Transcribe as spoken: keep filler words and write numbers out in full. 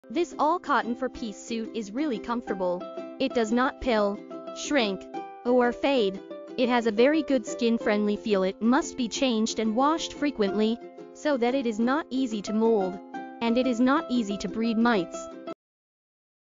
This all-cotton four-piece suit is really comfortable. It does not pill, shrink, or fade. It has a very good skin-friendly feel. It must be changed and washed frequently, so that it is not easy to mold, and it is not easy to breed mites.